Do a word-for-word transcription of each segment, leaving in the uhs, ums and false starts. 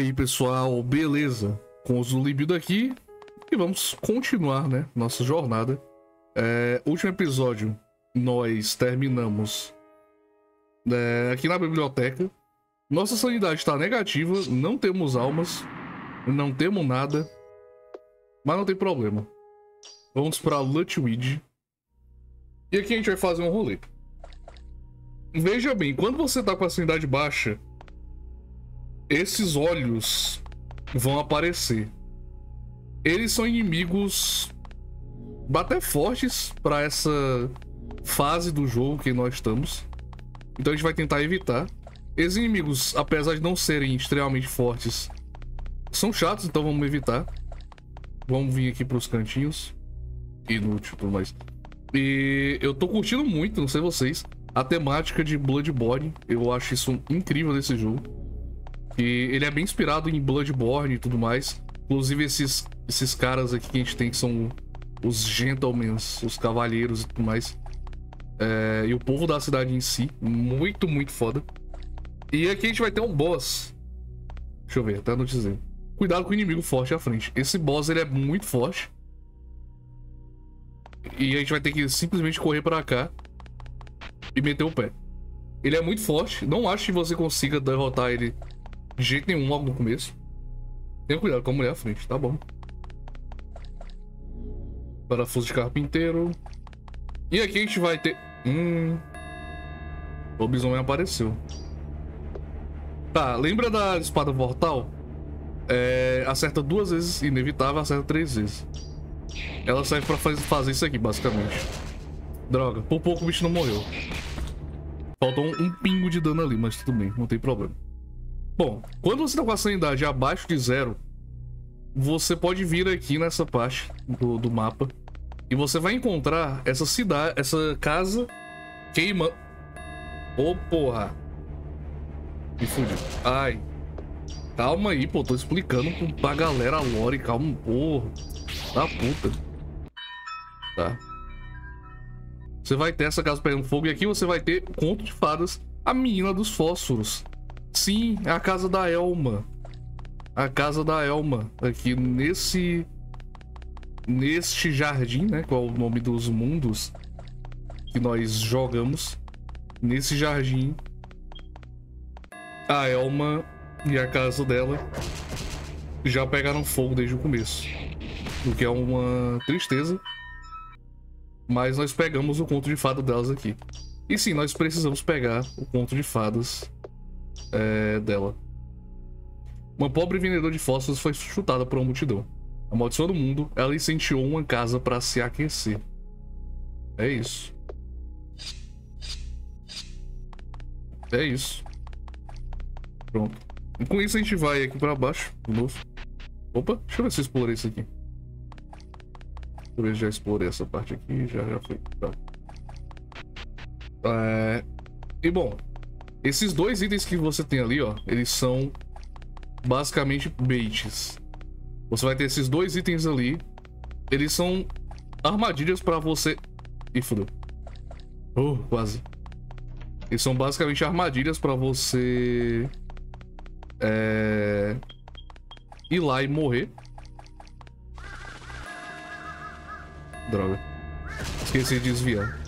aí, pessoal, beleza? Com os libido aqui e vamos continuar, né, nossa jornada. É, último episódio, nós terminamos é, aqui na biblioteca. Nossa sanidade está negativa, não temos almas, não temos nada, mas não tem problema. Vamos para Lutwydd. E aqui a gente vai fazer um rolê. Veja bem, quando você tá com a sanidade baixa, esses olhos vão aparecer. Eles são inimigos até fortes para essa fase do jogo que nós estamos. Então a gente vai tentar evitar. Esses inimigos, apesar de não serem extremamente fortes, são chatos, então vamos evitar. Vamos vir aqui para os cantinhos. Inútil e tudo mais. E eu tô curtindo muito, não sei vocês, a temática de Bloodborne. Eu acho isso incrível desse jogo. E ele é bem inspirado em Bloodborne e tudo mais. Inclusive esses, esses caras aqui que a gente tem, que são os gentlemen, os cavalheiros e tudo mais. É, e o povo da cidade em si. Muito, muito foda. E aqui a gente vai ter um boss. Deixa eu ver, tá no dizendo. Cuidado com o inimigo forte à frente. Esse boss, ele é muito forte. E a gente vai ter que simplesmente correr pra cá e meter o pé. Ele é muito forte. Não acho que você consiga derrotar ele de jeito nenhum logo no começo. Tenha cuidado com a mulher à frente, tá bom. Parafuso de carpinteiro. E aqui a gente vai ter... Hum... O lobisomem apareceu. Tá, lembra da espada mortal? É... Acerta duas vezes, inevitável, acerta três vezes. Ela serve pra fazer isso aqui, basicamente. Droga, por pouco o bicho não morreu. Faltou um, um pingo de dano ali, mas tudo bem, não tem problema. Bom, quando você tá com a sanidade abaixo de zero, você pode vir aqui nessa parte do, do mapa e você vai encontrar essa cidade, essa casa queimando. Ô, porra. Me fudiu. Ai. Calma aí, pô, tô explicando pra galera a lore, calma, porra. Tá puta. Tá. Você vai ter essa casa pegando fogo e aqui você vai ter Conto de Fadas, a menina dos fósforos. Sim, é a casa da Elma. A casa da Elma. Aqui nesse... Neste jardim, né? Qual é o nome dos mundos que nós jogamos. Nesse jardim, a Elma e a casa dela já pegaram fogo desde o começo. O que é uma tristeza. Mas nós pegamos o conto de fadas delas aqui. E sim, nós precisamos pegar o conto de fadas é, dela. Uma pobre vendedora de fósforos foi chutada por uma multidão. Amaldiçoando o mundo, ela incendiou uma casa para se aquecer. É isso. É isso. Pronto. E com isso a gente vai aqui para baixo de novo. Opa, deixa eu ver se eu explorei isso aqui. Deixa eu ver se já explorei essa parte aqui. Já, já foi. Tá. É... E bom, esses dois itens que você tem ali, ó, eles são basicamente baits. Você vai ter esses dois itens ali. Eles são armadilhas pra você... Ih, fodeu. Oh, quase. Eles são basicamente armadilhas pra você... É... ir lá e morrer. Droga. Esqueci de desviar.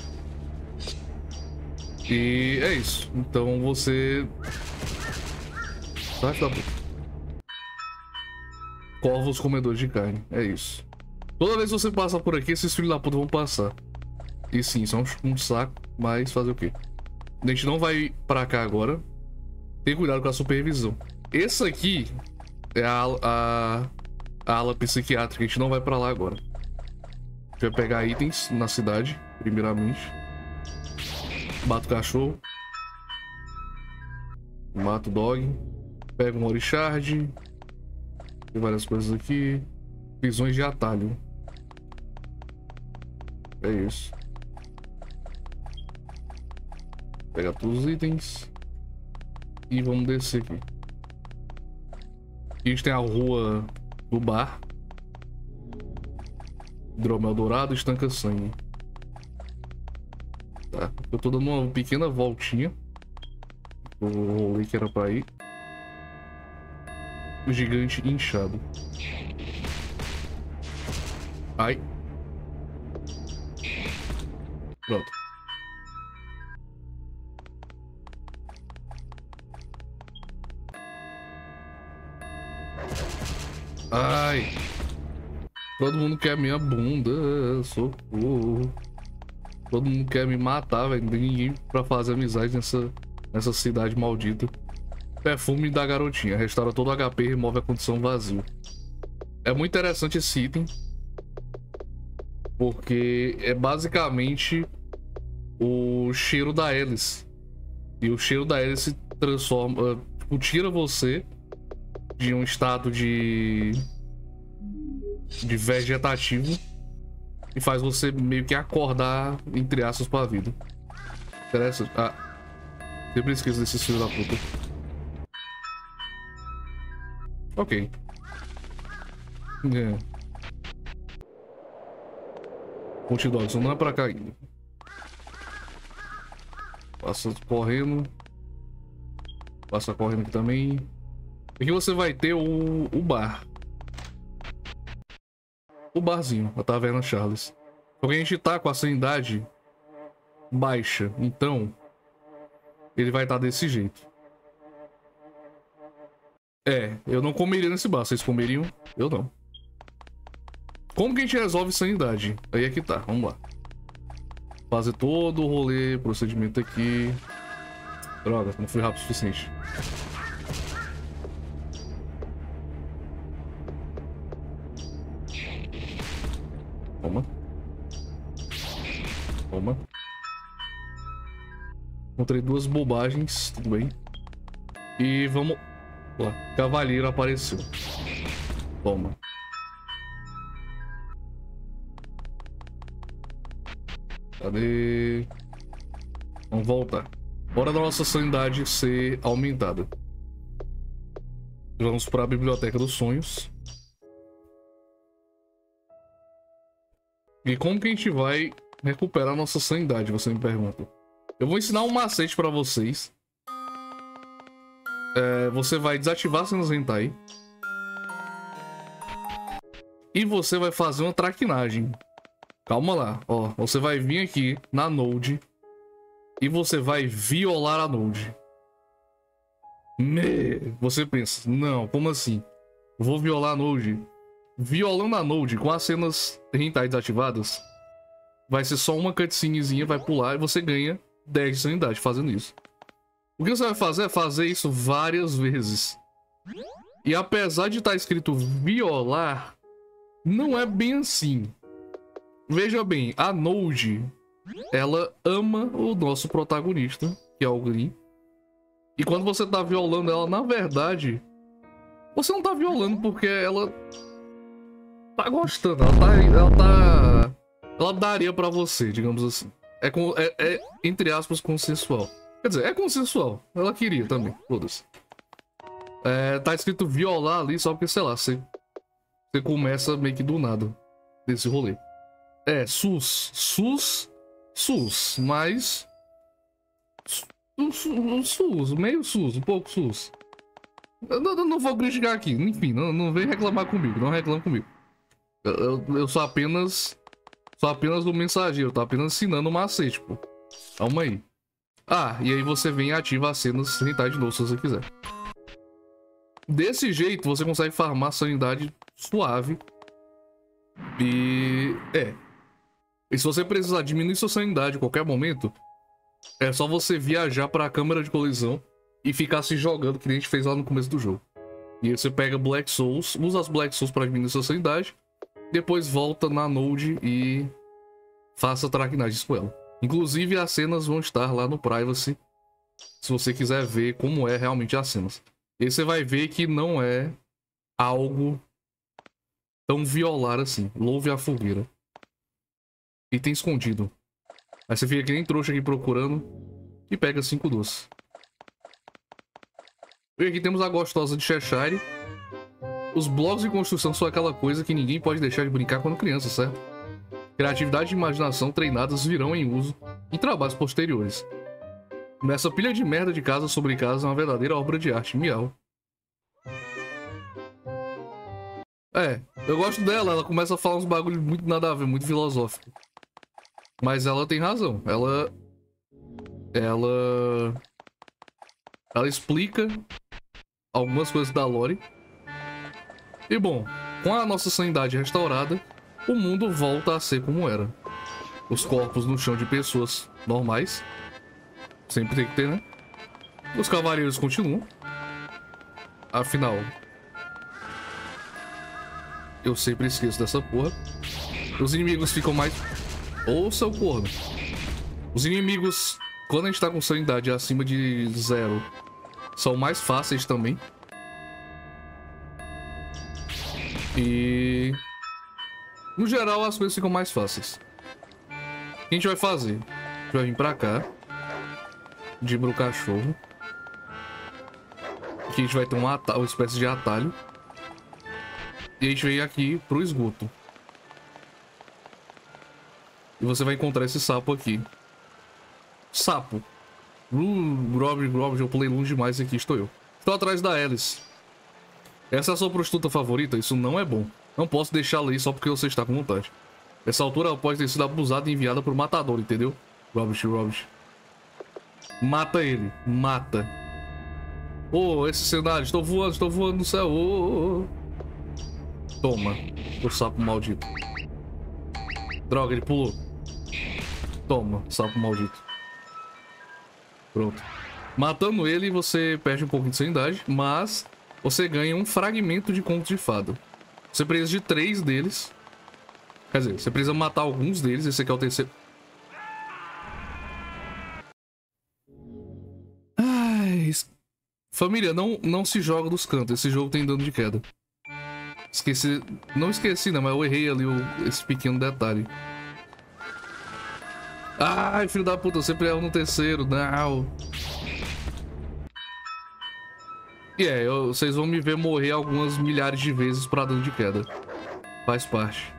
E é isso. Então você... Sai da boca. Corvos comedores de carne. É isso. Toda vez que você passa por aqui, esses filhos da puta vão passar. E sim, são um saco. Mas fazer o quê? A gente não vai pra cá agora. Tem cuidado com a supervisão. Essa aqui é a, a, a ala psiquiátrica. A gente não vai pra lá agora. A gente vai pegar itens na cidade, primeiramente. Mata o cachorro. Mata o dog. Pega um orishard. Tem várias coisas aqui. Visões de atalho. É isso. Pega todos os itens. E vamos descer aqui. Aqui a gente tem a rua do bar. Hidromel dourado, estanca sangue. Tá. Eu tô dando uma pequena voltinha. O rolê que era pra ir. gigante inchado. Ai. Pronto. Ai. Todo mundo quer minha bunda. Socorro. Todo mundo quer me matar, velho. Não tem ninguém pra fazer amizade nessa, nessa cidade maldita. Perfume da garotinha. Restaura todo o H P e remove a condição vazio. É muito interessante esse item. Porque é basicamente o cheiro da hélice. E o cheiro da hélice transforma... Tipo, tira você de um estado de... de vegetativo e faz você meio que acordar, entre aspas, pra vida. Interessante. Ah, sempre esqueço desse filho da puta. Ok. É. Multidogs, não é pra cá ainda. Passa correndo. Passa correndo aqui também. Aqui você vai ter o, o bar. O barzinho, a Taverna Charles. Porque a gente tá com a sanidade baixa, então ele vai estar tá desse jeito. É, eu não comeria nesse bar. Vocês comeriam? Eu não. Como que a gente resolve sanidade? Aí é que tá, vamos lá. Fazer todo o rolê, procedimento aqui. Droga, não fui rápido o suficiente. Toma. Toma. Encontrei duas bobagens, tudo bem. E vamos... Lá, cavaleiro apareceu. Toma. Cadê? Vamos voltar. Hora da nossa sanidade ser aumentada. Vamos para a Biblioteca dos Sonhos. E como que a gente vai recuperar nossa sanidade, você me pergunta? Eu vou ensinar um macete para vocês. É, você vai desativar cenas hentai. E você vai fazer uma traquinagem. Calma lá, ó. Você vai vir aqui na Node e você vai violar a Node. Me... Você pensa, não, como assim? Vou violar a Node. Violando a Node com as cenas hentai desativadas, vai ser só uma cutscenezinha, vai pular e você ganha dez de sanidade fazendo isso. O que você vai fazer é fazer isso várias vezes. E apesar de estar escrito violar, não é bem assim. Veja bem, a Node, ela ama o nosso protagonista, que é o Green. E quando você tá violando ela, na verdade, você não tá violando porque ela tá gostando, ela tá... Ela, tá, ela daria pra você, digamos assim. É, com, é, é, entre aspas, consensual. Quer dizer, é consensual. Ela queria também, foda-se. É, tá escrito violar ali só porque, sei lá, você, você começa meio que do nada desse rolê. É, sus. Sus. Sus. Mas... Sus, sus, meio sus, um pouco sus. Eu não, eu não vou criticar aqui. Enfim, não, não vem reclamar comigo. Não reclama comigo. Eu, eu, eu sou apenas... Sou apenas o mensageiro. Eu tô apenas ensinando o macete, pô. Calma aí. Ah, e aí você vem e ativa as cenas hentai de novo, se você quiser. Desse jeito, você consegue farmar sanidade suave. E... É. E se você precisar diminuir sua sanidade a qualquer momento, é só você viajar para a câmara de colisão e ficar se jogando, que nem a gente fez lá no começo do jogo. E aí você pega Black Souls, usa as Black Souls para diminuir sua sanidade, depois volta na Node e faça traquinagens com ela. Inclusive as cenas vão estar lá no Privacy, se você quiser ver como é realmente as cenas. E aí você vai ver que não é algo tão violar assim. Louve a fogueira. Item escondido. Aí você fica que nem trouxa aqui procurando e pega cinco doces. E aqui temos a gostosa de Cheshire. Os blocos de construção são aquela coisa que ninguém pode deixar de brincar quando criança, certo? Criatividade e imaginação treinadas virão em uso em trabalhos posteriores. Essa pilha de merda de casa sobre casa é uma verdadeira obra de arte. Miau. É, eu gosto dela, ela começa a falar uns bagulhos muito nada a ver, muito filosófico. Mas ela tem razão, ela... Ela... Ela explica algumas coisas da lore. E bom, com a nossa sanidade restaurada, o mundo volta a ser como era. Os corpos no chão de pessoas normais. Sempre tem que ter, né? Os cavaleiros continuam. Afinal... Eu sempre esqueço dessa porra. Os inimigos ficam mais... Ouça o corno. Os inimigos, quando a gente tá com sanidade acima de zero, são mais fáceis também. E... No geral, as coisas ficam mais fáceis. O que a gente vai fazer? A gente vai vir pra cá. Dibra o cachorro. Aqui a gente vai ter um atalho, uma espécie de atalho. E a gente vem aqui pro esgoto. E você vai encontrar esse sapo aqui. Sapo. Uh, Grob, Grob, eu pulei longe demais e aqui estou eu. Estou atrás da Alice. Essa é a sua prostituta favorita? Isso não é bom. Não posso deixá-la aí só porque você está com vontade. Essa altura ela pode ter sido abusada e enviada por matador, entendeu? Robert, Robert. Mata ele. Mata. Oh, esse cenário. Estou voando, estou voando no céu. Oh, oh, oh. Toma, o sapo maldito. Droga, ele pulou. Toma, sapo maldito. Pronto. Matando ele, você perde um pouquinho de sanidade, mas você ganha um fragmento de conto de fada. Você precisa de três deles. Quer dizer, você precisa matar alguns deles. Esse aqui é o terceiro. Ai, família, não, não se joga dos cantos. Esse jogo tem dano de queda. Esqueci... Não esqueci, não, mas eu errei ali o... esse pequeno detalhe. Ai, filho da puta, eu sempre erro no terceiro. Não. E é, eu... vocês vão me ver morrer algumas milhares de vezes pra dano de queda. Faz parte.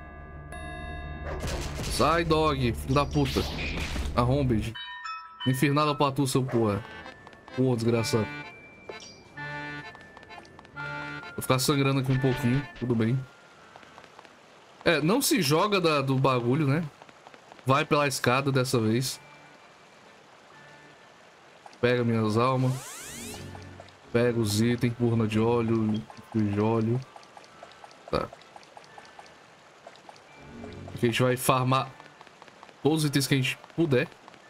Sai, dog, filho da puta. Arrombed. Infernada pra tu, seu porra. Pô, desgraçado. Vou ficar sangrando aqui um pouquinho, tudo bem. É, não se joga da, do bagulho, né? Vai pela escada dessa vez. Pega minhas almas. Pega os itens, urna de óleo, de óleo. Tá. Aqui a gente vai farmar todos os itens que a gente puder.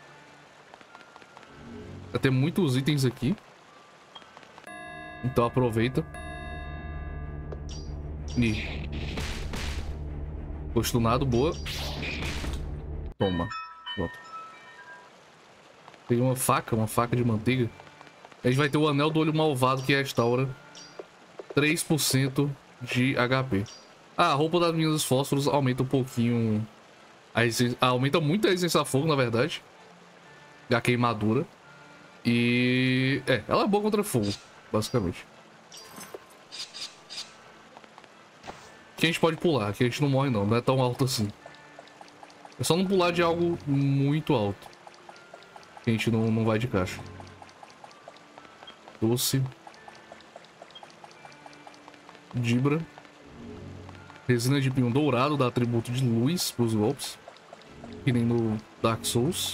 Vai ter muitos itens aqui. Então aproveita. E... Costunado, boa. Toma. Pronto. Tem uma faca, uma faca de manteiga. A gente vai ter o anel do olho malvado que restaura três por cento de H P. Ah, a roupa das minhas fósforos aumenta um pouquinho. A resistência, aumenta muito a resistência a fogo, na verdade. A queimadura. E... É, ela é boa contra fogo, basicamente. Aqui a gente pode pular, aqui a gente não morre não, não é tão alto assim. É só não pular de algo muito alto. Que a gente não, não vai de caixa. Doce. Dibra. Resina de pinho dourado, dá atributo de luz para os golpes. Que nem no Dark Souls.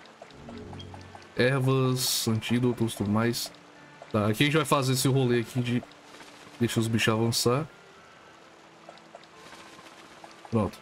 Ervas, antídotos, tudo mais. Tá, aqui a gente vai fazer esse rolê aqui de... Deixa os bichos avançar. Pronto.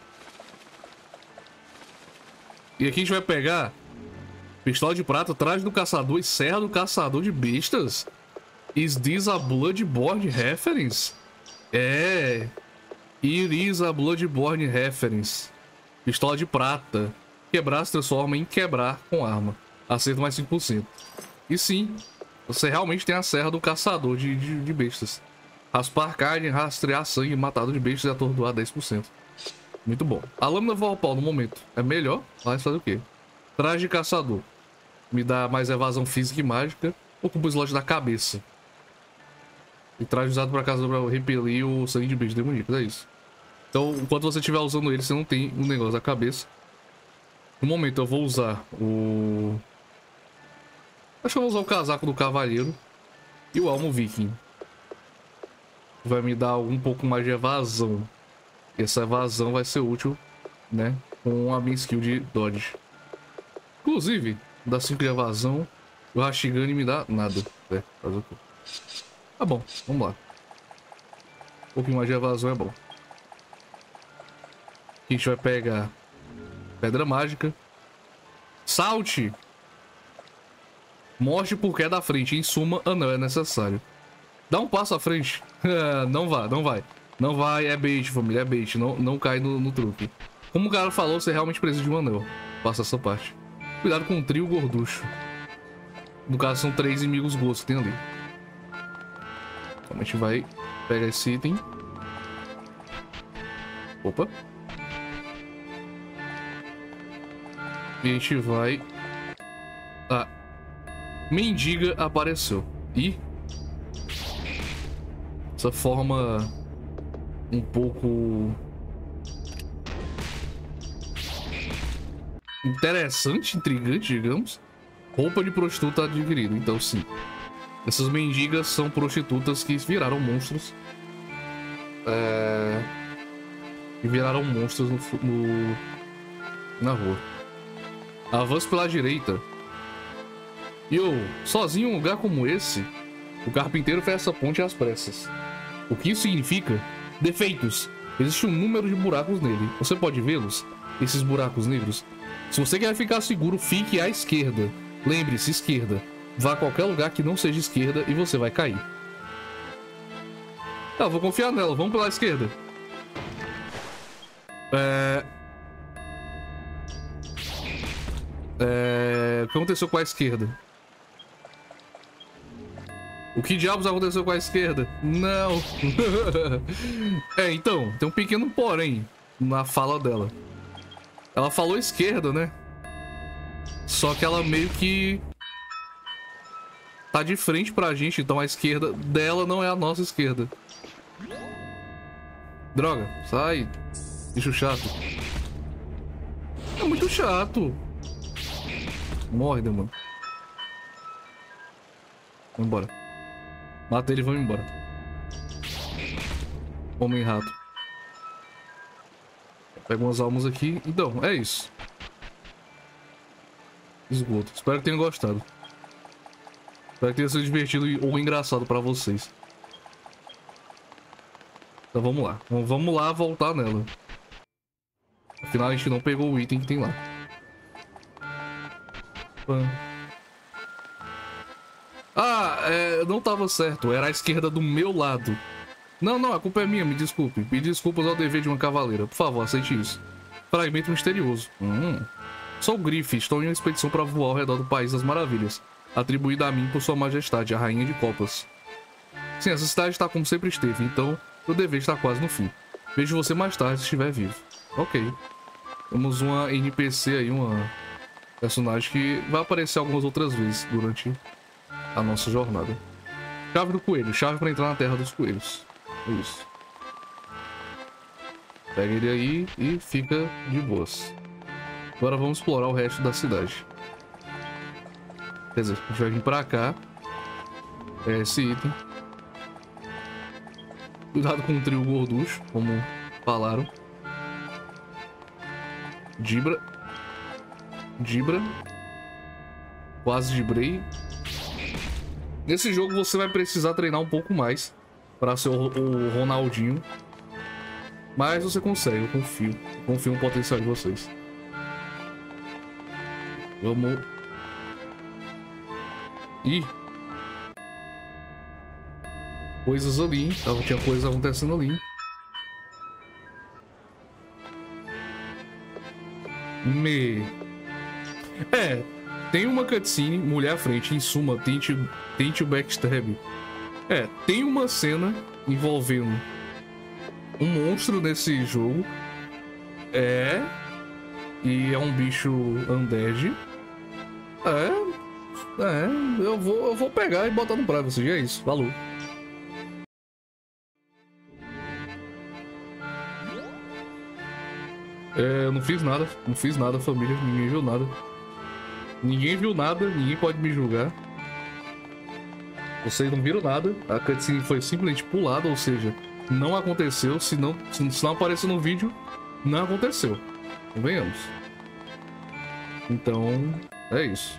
E aqui a gente vai pegar pistola de prata, traje do caçador e serra do caçador de bestas. Is this a Bloodborne reference? É. It is a Bloodborne reference. Pistola de prata. Quebrar se transforma em quebrar com arma. Acerto mais cinco por cento. E sim, você realmente tem a serra do caçador de, de, de bestas. Raspar carne, rastrear sangue, matado de bestas e atordoar dez por cento. Muito bom. A lâmina Vorpal no momento é melhor, mas fazer o quê? Traje de caçador. Me dá mais evasão física e mágica. Ocupa o slot da cabeça. E traje usado para caçador para repelir o sangue de bichos demoníacos, é isso. Então, enquanto você estiver usando ele, você não tem o um negócio da cabeça. No momento eu vou usar o... Acho que eu vou usar o casaco do cavaleiro. E o elmo viking. vai me dar um pouco mais de evasão. E essa evasão vai ser útil, né? Com a minha skill de dodge. Inclusive, dá cinco de evasão. O Hashigani me dá nada. É, faz o quê? Tá bom, vamos lá. Um pouquinho mais de evasão é bom. Aqui a gente vai pegar pedra mágica. Salte! Morte por queda à frente. Em suma, anel é necessário. Dá um passo à frente. Não vai, não vai. Não vai, é bait, família, é bait. Não, não cai no, no truque. Como o cara falou, você realmente precisa de um anel. Passa essa parte. Cuidado com o trio gorducho. No caso, são três inimigos gostos que tem ali. Então, a gente vai pegar esse item. Opa. E a gente vai... Ah. Mendiga apareceu. Ih. Essa forma... Um pouco... Interessante, intrigante, digamos. Roupa de prostituta adquirida, então sim. Essas mendigas são prostitutas que viraram monstros. É... Que viraram monstros no, no... na rua. Avance pela direita. E eu, sozinho em um lugar como esse, o carpinteiro fez essa ponte às pressas. O que isso significa? Defeitos. Existe um número de buracos nele. Você pode vê-los? Esses buracos negros? Se você quer ficar seguro, fique à esquerda. Lembre-se, esquerda. Vá a qualquer lugar que não seja esquerda e você vai cair. Tá, vou confiar nela. Vamos pela esquerda. É... É... O que aconteceu com a esquerda? O que diabos aconteceu com a esquerda? Não. É, então, tem um pequeno porém na fala dela. Ela falou esquerda, né? Só que ela meio que tá de frente pra gente, então a esquerda dela não é a nossa esquerda. Droga, sai. Bicho chato. É muito chato. Morre, demônio. Vamos embora. Mata ele e vamos embora. Homem-rato. Pega umas almas aqui. Então, é isso. Esgoto. Espero que tenham gostado. Espero que tenha sido divertido ou engraçado pra vocês. Então vamos lá. Vamos lá voltar nela. Afinal, a gente não pegou o item que tem lá. Ah, é, não tava certo. Era a esquerda do meu lado. Não, não, a culpa é minha, me desculpe. Pedir desculpas ao dever de uma cavaleira. Por favor, aceite isso. Fragmento misterioso. Hum. Sou Griff, estou em uma expedição para voar ao redor do País das Maravilhas. Atribuída a mim por sua majestade, a Rainha de Copas. Sim, essa cidade está como sempre esteve, então o dever está quase no fim. Vejo você mais tarde se estiver vivo. Ok. Temos uma N P C aí, uma personagem que vai aparecer algumas outras vezes durante a nossa jornada. Chave do coelho, chave para entrar na terra dos coelhos. Isso. Pega ele aí e fica de boas. Agora vamos explorar o resto da cidade. Quer dizer, a gente vai vir pra cá. É esse item. Cuidado com o trio gorducho, como falaram. Dibra. Dibra. Quase dibrei. Nesse jogo você vai precisar treinar um pouco mais para ser o, o Ronaldinho. Mas você consegue, eu confio. Eu confio no potencial de vocês. Vamos... Ih! Coisas ali, hein? Tava, tinha coisas acontecendo ali. Me... É, tem uma cutscene, mulher à frente, em suma, tente, tente o backstab. É, tem uma cena envolvendo um monstro nesse jogo. É... E é um bicho undead. É... É... Eu vou, eu vou pegar e botar no privacy. É isso. Falou. É... Eu não fiz nada. Não fiz nada, família. Ninguém viu nada. Ninguém viu nada. Ninguém pode me julgar. Vocês não viram nada. A cutscene foi simplesmente pulada, ou seja, não aconteceu. Se não, se não apareceu no vídeo, não aconteceu. Venhamos. Então, é isso.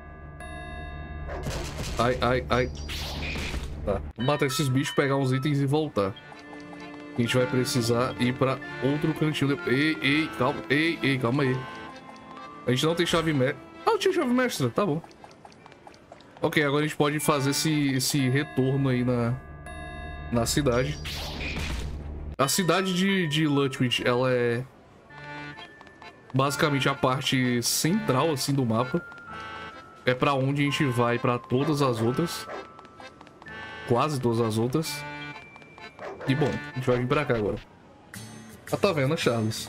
Ai, ai, ai. Tá, vamos matar esses bichos, pegar uns itens e voltar. A gente vai precisar ir pra outro cantinho. De... Ei, ei, calma, ei, ei, calma aí. A gente não tem chave mestra. Ah, eu tinha chave mestra, tá bom. Ok, agora a gente pode fazer esse, esse retorno aí na, na cidade. A cidade de, de Lutwidge, ela é basicamente a parte central, assim, do mapa. É pra onde a gente vai pra todas as outras. Quase todas as outras. E bom, a gente vai vir pra cá agora. A taverna Charles.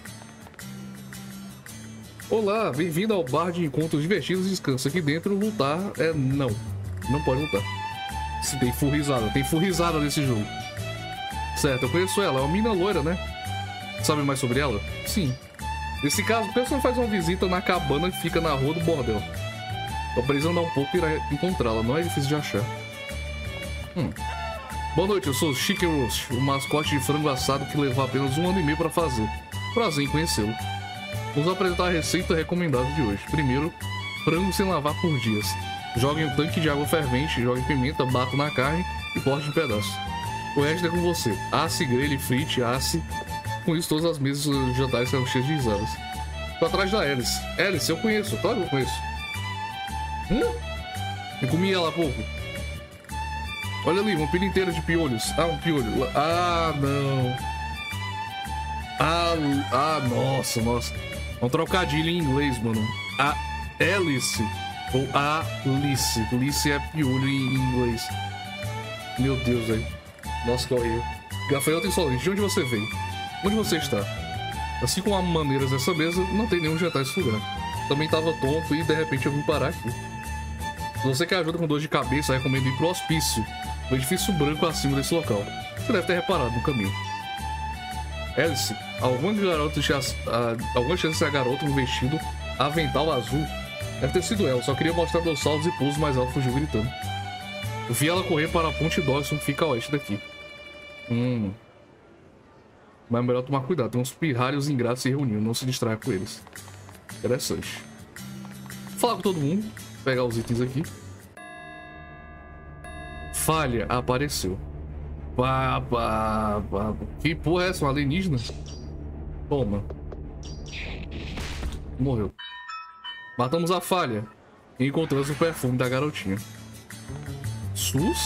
Olá, bem-vindo ao bar de encontros divertidos e descanso. Aqui dentro, lutar é não. Não pode lutar. Se tem furrizada, tem furrizada nesse jogo. Certo, eu conheço ela, é uma mina loira, né? Sabe mais sobre ela? Sim. Nesse caso, o pessoal faz uma visita na cabana que fica na rua do bordel. Tô precisando andar um pouco e irá encontrá-la, não é difícil de achar. Hum. Boa noite, eu sou o Chicken Roast, o mascote de frango assado que levou apenas um ano e meio pra fazer. Prazer em conhecê-lo. Vamos apresentar a receita recomendada de hoje. Primeiro, frango sem lavar por dias. Jogue em um tanque de água fervente, jogue pimenta, bata na carne e corte em pedaços. O resto é com você. Asse, grelhe, frite, asse. Com isso, todas as mesas de jantar serão cheias de risadas. Tô atrás da Alice. Alice, eu conheço, claro que eu conheço. Hum? Eu comi ela há pouco. Olha ali, uma pilha inteira de piolhos. Ah, um piolho. Ah, não. Ah, ah, nossa, nossa. É um trocadilho em inglês, mano. A Alice. Ou a Alice. Alice é piolho em inglês. Meu Deus, velho. Nossa, que horrível. Gafanhoto insolente, de onde você veio? Onde você está? Assim como há maneiras nessa mesa, não tem nenhum jantar nesse lugar. Também tava tonto e de repente eu vim parar aqui. Se você quer ajuda com dor de cabeça, recomendo ir pro hospício. O edifício branco acima desse local. Você deve ter reparado no caminho. Alice, alguma garota uh, alguma chance de ser a garota com vestido avental azul? Deve ter sido ela, só queria mostrar meus saltos e pulos mais alto, fugiu gritando. Eu vi ela correr para a ponte Dawson, que fica a oeste daqui. Hum. Mas é melhor tomar cuidado, tem uns pirralhos ingratos se reunindo, não se distraia com eles. Interessante. Falar com todo mundo, pegar os itens aqui. Falha apareceu. Pá, pá, pá. Que porra é essa? Um alienígena? Toma. Morreu. Matamos a falha e encontramos o perfume da garotinha. Sus?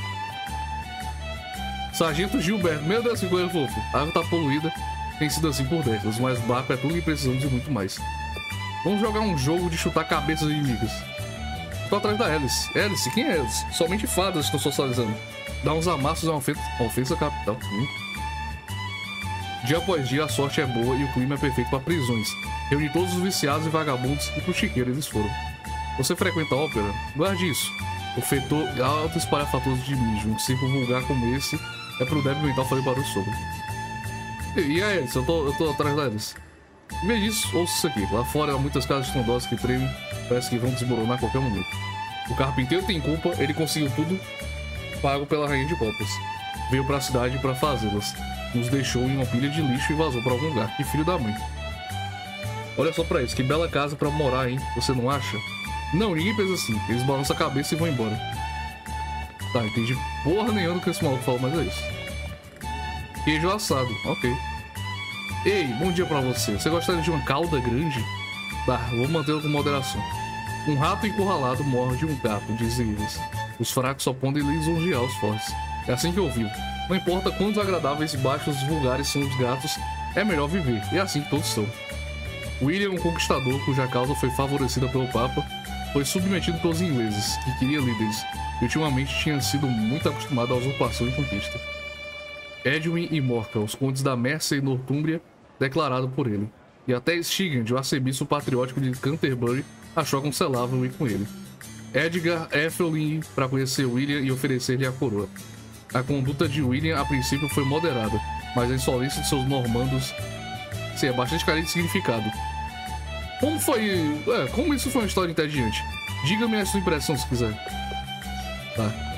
Sargento Gilberto. Meu Deus, que coisa fofo. A água tá poluída. Tem sido assim por décadas, mas barco é tudo que precisamos e muito mais. Vamos jogar um jogo de chutar cabeças inimigas. Tô atrás da Alice. Alice? Quem é Alice? Somente fadas estão socializando. Dá uns amassos é uma ofensa, uma ofensa capital. Hum. Dia após dia a sorte é boa e o clima é perfeito para prisões. Reuni todos os viciados e vagabundos e pro chiqueiro eles foram. Você frequenta a ópera? Guarde isso. O feitor alto espalhafatoso de mijo, um círculo vulgar como esse, é pro débil mental fazer barulho sobre. E, e a Alice? Eu tô, eu tô atrás da Alice. Em vez disso, ouça isso aqui. Lá fora há muitas casas estrondosas que tremem, parece que vão desmoronar a qualquer momento. O carpinteiro tem culpa, ele conseguiu tudo pago pela rainha de copas. Veio pra cidade pra fazê-las. Nos deixou em uma pilha de lixo e vazou pra algum lugar. Que filho da mãe. Olha só pra isso, que bela casa pra morar, hein? Você não acha? Não, ninguém pensa assim. Eles balançam a cabeça e vão embora. Tá, entendi porra nenhuma do que esse maluco falou, mas é isso. Queijo assado, ok. Ei, bom dia pra você. Você gostaria de uma cauda grande? Tá, vou mantê-lo com moderação. Um rato encurralado morde um gato, dizem eles. Os fracos só podem lisonjear os fortes. É assim que eu vivo. Não importa quão desagradáveis e baixos e vulgares são os gatos, é melhor viver. E é assim que todos são. William, um conquistador cuja causa foi favorecida pelo Papa, foi submetido pelos ingleses, que queriam líderes, e ultimamente tinha sido muito acostumado à usurpação e conquista. Edwin e Morca, os condes da Mercia e Nortúmbria, declarado por ele. E até Stigand, o arcebispo patriótico de Canterbury, achou aconselhável ir com ele. Edgar Ethelyn para conhecer William e oferecer-lhe a coroa. A conduta de William a princípio foi moderada, mas a insolência de seus normandos sim, é bastante carente de significado. Como foi... É, como isso foi uma história entediante? Diga-me a sua impressão se quiser. Tá.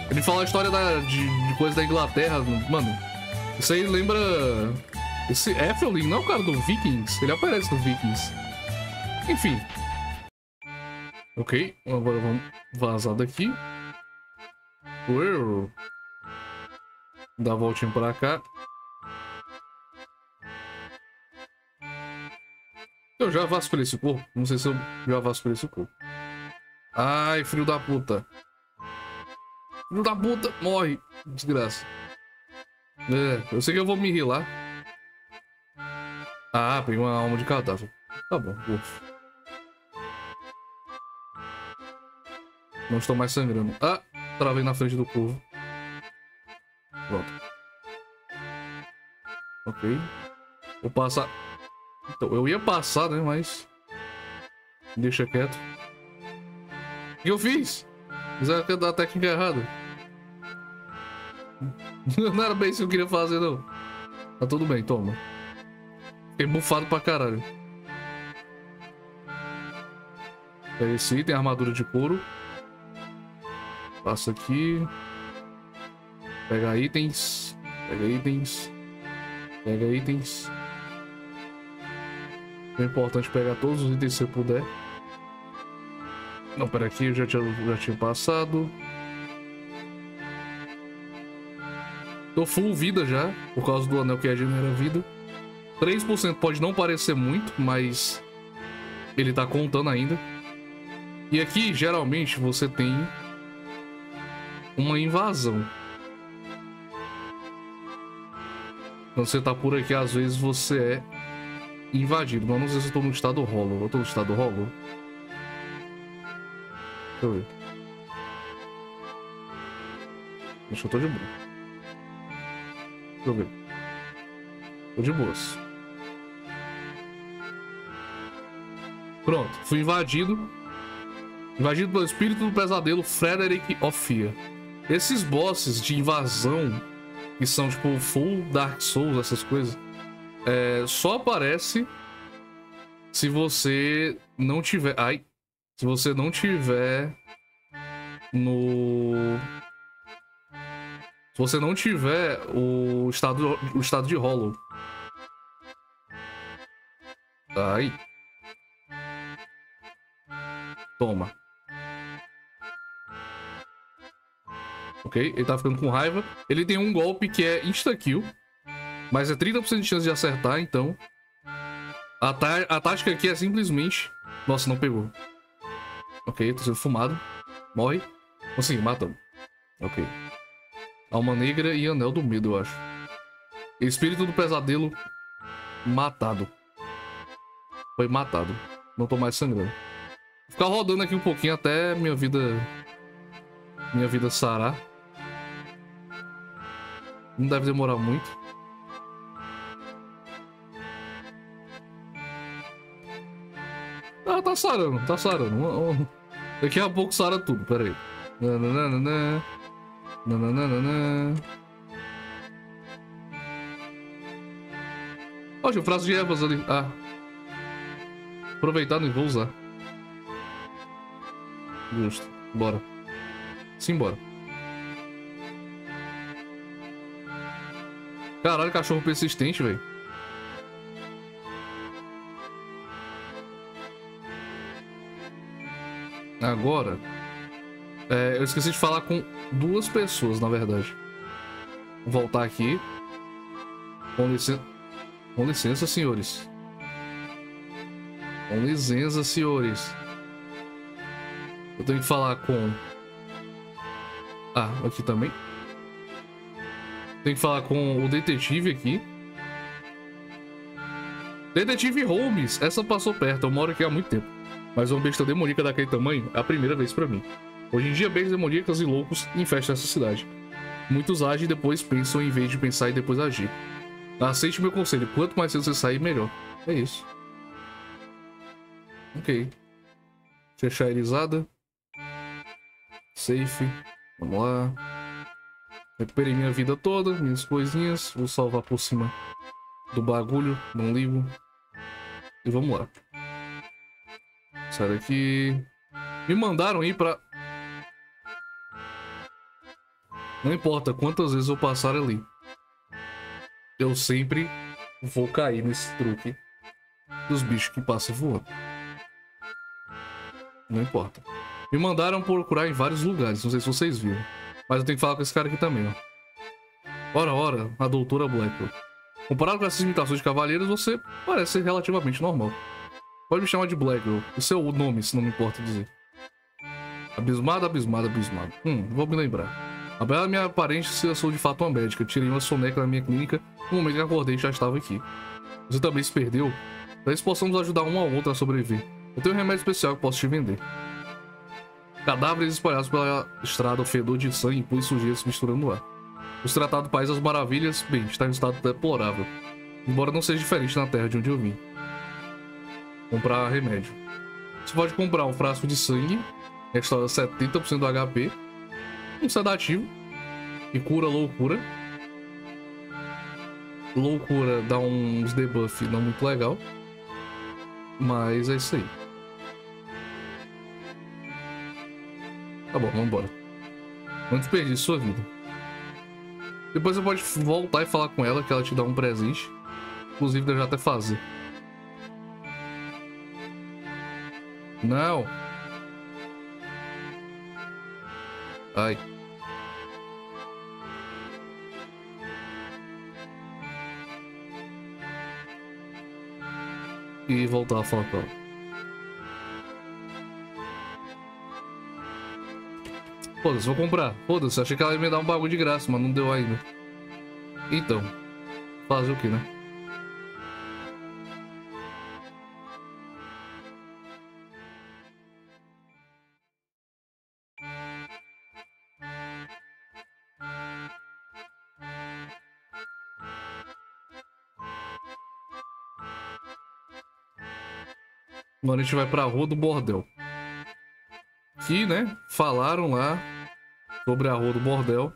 Ele fala a história da, de, de coisa da Inglaterra. Mano, isso aí lembra... Esse Ethelyn não é o cara do Vikings? Ele aparece no Vikings. Enfim. Ok, agora vamos vazar daqui. Uou. Dá a voltinha pra cá. Eu já vasculhei esse corpo? Não sei se eu já vasculhei esse corpo. Ai, filho da puta. Filho da puta, morre. Desgraça. É, eu sei que eu vou me rilar. Ah, peguei uma alma de cadáver. Tá bom, ufa. Não estou mais sangrando. Ah, travei na frente do corvo. Pronto. Ok. Vou passar... Então, eu ia passar, né, mas... Deixa quieto. O que eu fiz? Fiz a técnica errada. Não era bem isso que eu queria fazer, não. Tá tudo bem, toma. Fiquei bufado pra caralho. Pega esse item, armadura de couro. Passa aqui. Pega itens. Pega itens. Pega itens. É importante pegar todos os itens se eu puder. Não, pera aqui, eu já tinha, já tinha passado. Tô full vida já, por causa do anel que regenera vida. três por cento pode não parecer muito, mas ele tá contando ainda. E aqui, geralmente, você tem uma invasão. Quando você tá por aqui, às vezes você é invadido. Mas não sei se eu tô no estado hollow. Eu tô no estado hollow? Deixa eu ver. Acho que eu tô de boa. Deixa eu ver. Tô de boas. Pronto, fui invadido. Invadido pelo espírito do pesadelo Frederick of Fear. Esses bosses de invasão, que são tipo full Dark Souls, essas coisas, é, só aparece se você não tiver... Ai! Se você não tiver no... Se você não tiver o estado, o estado de hollow. Ai. Toma. Ok, ele tá ficando com raiva. Ele tem um golpe que é insta-kill, mas é trinta por cento de chance de acertar, então... A, tá a tática aqui é simplesmente... Nossa, não pegou. Ok, tô sendo fumado. Morre. Consegui, matamos. Ok. Alma negra e anel do medo, eu acho. Espírito do pesadelo matado. Foi matado. Não tô mais sangrando. Vou ficar rodando aqui um pouquinho até minha vida... Minha vida sarar. Não deve demorar muito. Ah, tá sarando, tá sarando. Daqui a pouco sara tudo, pera aí. Nananana. Nananana. Ó, tinha um frasco de ervas ali. Ah. Aproveitado e vou usar. Justo. Bora. Simbora. Caralho, cachorro persistente, velho. Agora... É, eu esqueci de falar com duas pessoas, na verdade. Vou voltar aqui. Com licença... Com licença, senhores. Com licença, senhores. Eu tenho que falar com... Ah, aqui também. Tenho que falar com o detetive aqui. Detetive Holmes. Essa passou perto. Eu moro aqui há muito tempo. Mas uma besta demoníaca daquele tamanho é a primeira vez pra mim. Hoje em dia, bestas demoníacas e loucos infestam essa cidade. Muitos agem e depois pensam em vez de pensar e depois agir. Aceite meu conselho. Quanto mais cedo você sair, melhor. É isso. Ok. Fechar a erizada. Safe. Vamos lá. Recuperei minha vida toda, minhas coisinhas. Vou salvar por cima do bagulho. Não ligo. E vamos lá. Sai daqui. Me mandaram ir pra... Não importa quantas vezes eu passar ali, eu sempre vou cair nesse truque dos bichos que passam voando. Não importa. Me mandaram procurar em vários lugares, não sei se vocês viram. Mas eu tenho que falar com esse cara aqui também, ó. Ora, ora, a doutora Blackwell. Comparado com essas imitações de cavaleiros, você parece ser relativamente normal. Pode me chamar de Blackwell. O seu nome, se não me importa dizer. Abismada, abismada, abismada. Hum, vou me lembrar. A bela minha aparência, eu sou de fato uma médica. Tirei uma soneca na minha clínica no momento que acordei e já estava aqui. Você também se perdeu? Talvez possamos ajudar um ao outro a sobreviver. Eu tenho um remédio especial que posso te vender. Cadáveres espalhados pela estrada, o fedor de sangue, pus e sujeira se misturando no ar. Os tratados do País das Maravilhas, bem, está em um estado deplorável. Embora não seja diferente na terra de onde eu vim. Comprar remédio. Você pode comprar um frasco de sangue, restaura setenta por cento do H P, um sedativo, e cura loucura. Loucura dá uns debuff não muito legal. Mas é isso aí. Tá bom, vambora. Não desperdice sua vida. Depois você pode voltar e falar com ela que ela te dá um presente. Inclusive, deve até fazer. Não. Ai. E voltar a falar com ela. Foda-se, vou comprar. Foda-se, achei que ela ia me dar um bagulho de graça, mas não deu ainda. Então, fazer o que, né? Agora a gente vai pra Rua do Bordel. Que, né, falaram lá sobre a Rua do Bordel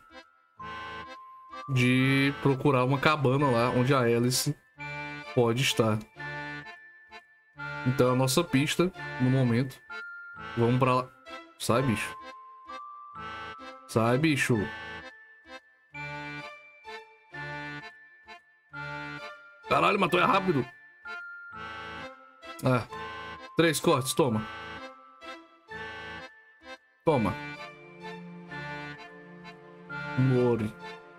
de procurar uma cabana lá onde a Alice pode estar. Então a nossa pista, no momento, vamos pra lá. Sai, bicho. Sai, bicho. Caralho, matou é rápido. Ah, três cortes, toma. Toma. Mori.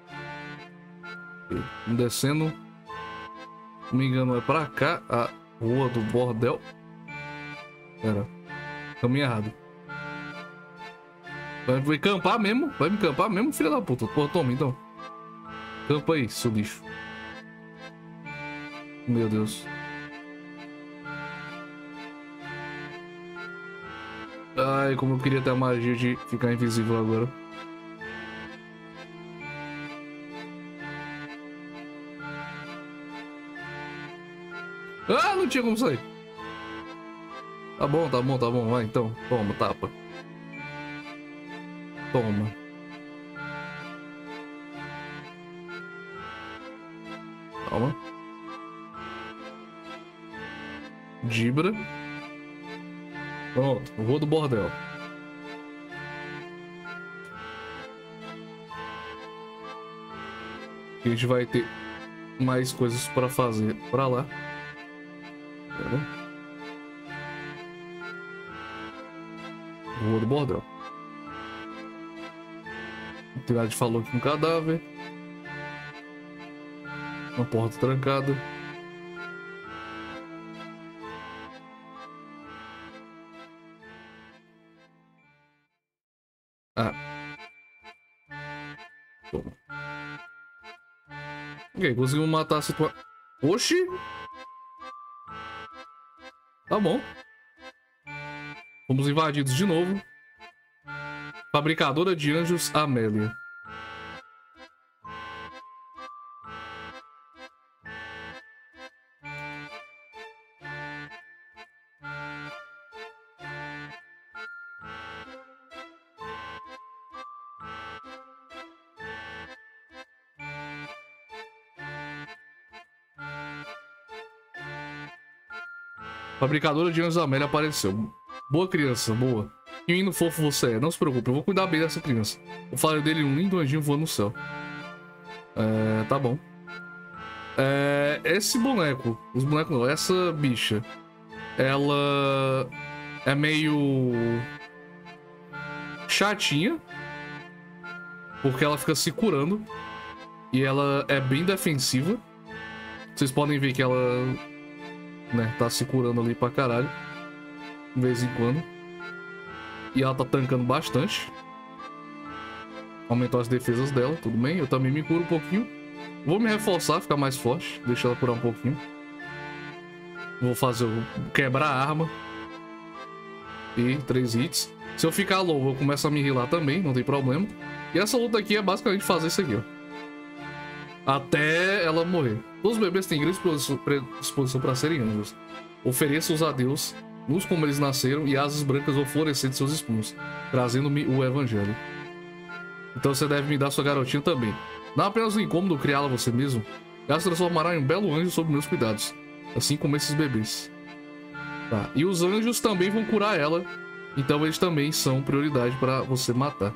Descendo. Não me engano, é pra cá. A Rua do Bordel. Pera. Caminho errado. Vai me campar mesmo? Vai me campar mesmo, filha da puta? Pô, toma então. Campa aí, seu lixo. Meu Deus. Ai, como eu queria ter a magia de ficar invisível agora. Ah, não tinha como sair. Tá bom, tá bom, tá bom. Vai então. Toma, tapa. Toma. Calma. Dibra. Pronto, Rua do Bordel. A gente vai ter mais coisas para fazer para lá. Rua do Bordel. A entidade falou que um cadáver. Uma porta trancada. Ah. Toma. Ok, conseguimos matar a situação. Oxi! Tá bom. Fomos invadidos de novo. Fabricadora de anjos, Amélia. Fabricadora de anjos, Amélia apareceu. Boa criança, boa. Que menino fofo você é. Não se preocupe, eu vou cuidar bem dessa criança. Eu falei dele um lindo anjinho voando no céu. É, tá bom. É, esse boneco, os bonecos não, essa bicha, ela é meio chatinha, porque ela fica se curando e ela é bem defensiva. Vocês podem ver que ela, né, tá se curando ali pra caralho, de vez em quando. E ela tá tancando bastante. Aumentou as defesas dela, tudo bem. Eu também me curo um pouquinho. Vou me reforçar, ficar mais forte. Deixa ela curar um pouquinho. Vou fazer o quebrar a arma. E três hits. Se eu ficar low, eu começo a me healar também, não tem problema. E essa luta aqui é basicamente fazer isso aqui, ó. Até ela morrer. Todos os bebês têm grande disposição para serem anjos. Ofereça-os a Deus, luz como eles nasceram, e asas brancas vão florescer de seus espinhos, trazendo-me o evangelho. Então você deve me dar sua garotinha também. Não apenas um incômodo criá-la você mesmo, ela se transformará em um belo anjo sob meus cuidados, assim como esses bebês. Tá. E os anjos também vão curar ela, então eles também são prioridade para você matar.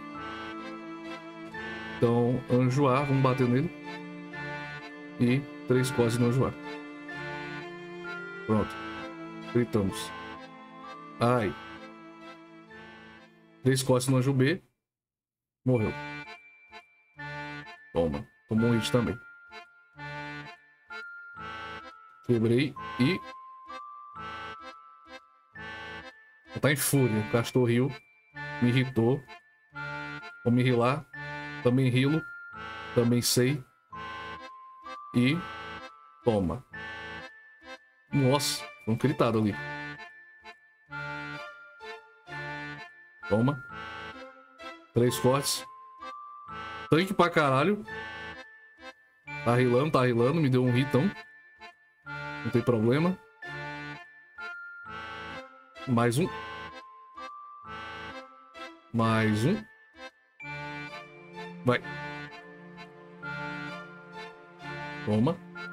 Então, anjo A, vamos bater nele. E três coses no anjo A. Pronto. Gritamos. Ai. Três costas no anjo B. Morreu. Toma. Tomou um hit também. Quebrei e... tá em fúria. O Castor riu. Me irritou. Vou me healar. Também healo. Também sei. E... toma. Nossa. Foi um gritado ali. Toma. Três cortes. Tanque pra caralho. Tá healando, tá healando. Me deu um hitão. Não tem problema. Mais um. Mais um. Vai. Toma.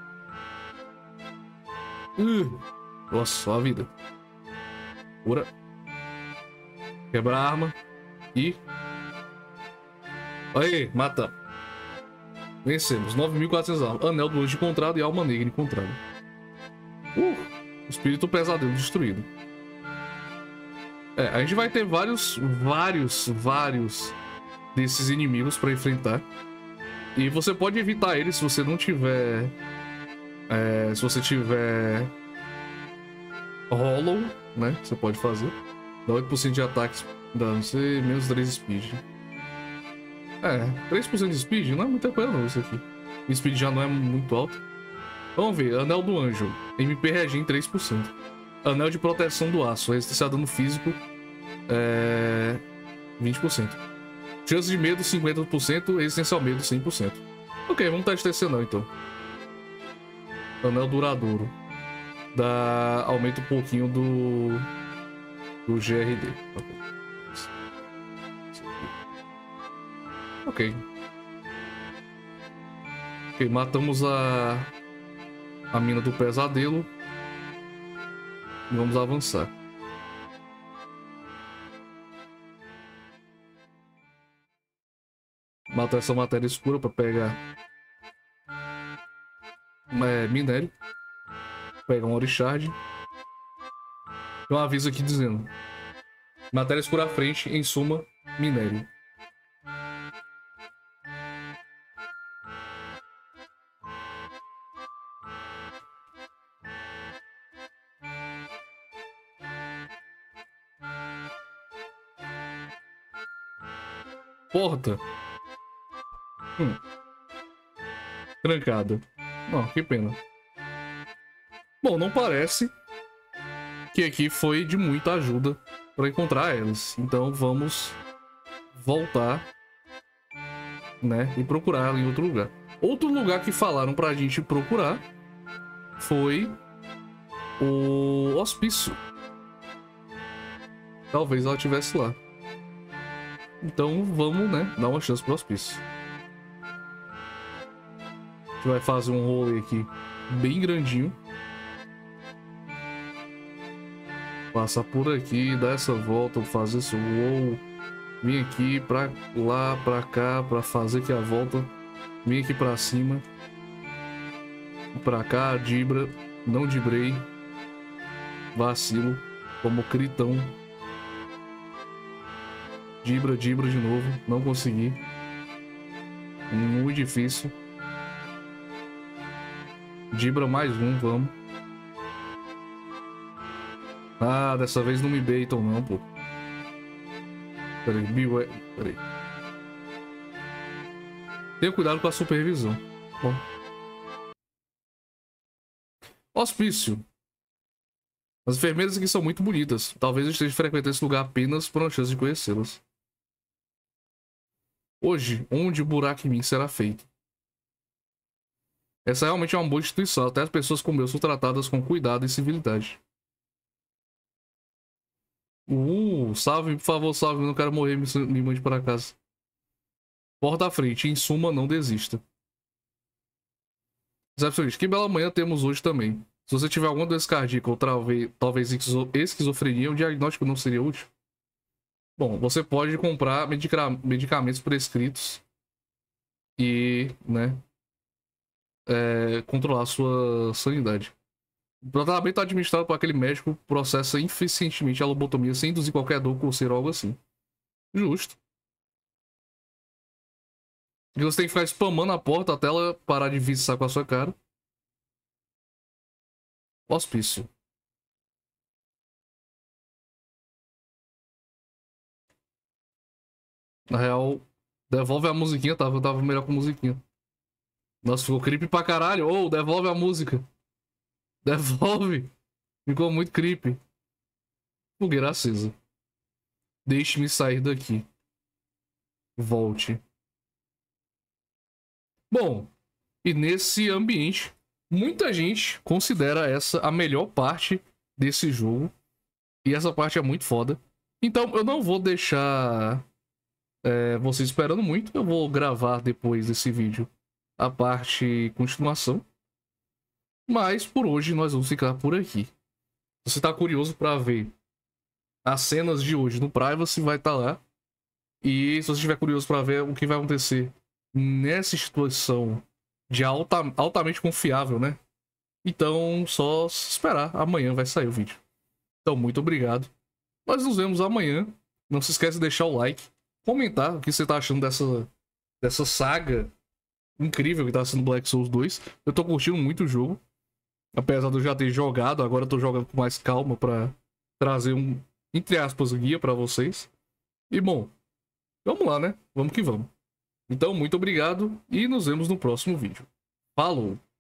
Uh, nossa, só a vida. Cura. Quebra a arma. E... aí, mata. Vencemos. nove mil e quatrocentos almas. Anel do anjo encontrado e alma negra encontrada. Uh, espírito pesadelo destruído. É, a gente vai ter vários, vários, vários desses inimigos pra enfrentar. E você pode evitar eles se você não tiver... É, se você tiver... Hollow, né? Você pode fazer. Dá oito por cento de ataques. Dá, não sei, menos três speed. É, três por cento de speed não é muita coisa não isso aqui. O speed já não é muito alto. Vamos ver, Anel do Anjo. M P Regen três por cento. Anel de proteção do aço. Resistência a dano físico é... vinte por cento. Chance de medo cinquenta por cento. Resistência ao medo cem por cento. Ok, vamos testar esse anel então. Anel duradouro. Dá... aumenta um pouquinho do... do G R D. Ok. Ok. Ok, matamos a... a mina do pesadelo. E vamos avançar. Matar essa matéria escura para pegar é, minério. Pegar um orixard. Tem um aviso aqui dizendo: matéria escura à frente, em suma, minério. Porta. Hum. Trancada. Não, que pena. Bom, não parece que aqui foi de muita ajuda para encontrar eles. Então vamos voltar, né, e procurar ela em outro lugar. Outro lugar que falaram pra gente procurar foi o hospício. Talvez ela estivesse lá. Então vamos, né, dar uma chance pro hospício. A gente vai fazer um rolê aqui bem grandinho. Passar por aqui, dar essa volta, fazer esse wow. Vim aqui pra lá, pra cá, pra fazer aqui a volta. Vim aqui pra cima. Pra cá, dibra. Não dibrei. Vacilo. Como critão. Dibra, dibra de novo. Não consegui. Muito difícil. Dibra mais um, vamos. Ah, dessa vez não me baitam não, pô. Peraí, beware. Peraí. Tenha cuidado com a supervisão. Bom. Hospício. As enfermeiras aqui são muito bonitas. Talvez eu esteja frequentando esse lugar apenas por uma chance de conhecê-las. Hoje, onde o buraco em mim será feito? Essa realmente é uma boa instituição. Até as pessoas como eu são tratadas com cuidado e civilidade. Uh, salve, por favor, salve. Eu não quero morrer, me, me mande para casa. Porta à frente. Em suma, não desista. Que bela manhã temos hoje também. Se você tiver alguma doença cardíaca ou talvez, talvez esquizofrenia, o diagnóstico não seria útil? Bom, você pode comprar medica medicamentos prescritos e, né, é, controlar a sua sanidade. O tratamento administrado por aquele médico processa eficientemente a lobotomia sem induzir qualquer dor, coceira ou algo assim. Justo. E você tem que ficar spamando a porta até ela parar de viçar com a sua cara. Hospício. Na real, devolve a musiquinha, tava, tava melhor com a musiquinha. Nossa, ficou creepy pra caralho. Ô, oh, devolve a música. Devolve. Ficou muito creepy. Fogueira acesa. Deixe-me sair daqui. Volte. Bom, e nesse ambiente, muita gente considera essa a melhor parte desse jogo. E essa parte é muito foda. Então eu não vou deixar é, vocês esperando muito. Eu vou gravar depois desse vídeo a parte continuação. Mas por hoje nós vamos ficar por aqui. Se você tá curioso para ver as cenas de hoje no Privacy, vai estar lá. E se você estiver curioso para ver o que vai acontecer nessa instituição de alta, altamente confiável, né? Então, só esperar. Amanhã vai sair o vídeo. Então, muito obrigado. Nós nos vemos amanhã. Não se esquece de deixar o like. Comentar o que você tá achando dessa, dessa saga incrível que tá sendo Black Souls dois. Eu tô curtindo muito o jogo. Apesar de eu já ter jogado, agora eu tô jogando com mais calma pra trazer um, entre aspas, guia pra vocês. E, bom, vamos lá, né? Vamos que vamos. Então, muito obrigado e nos vemos no próximo vídeo. Falou!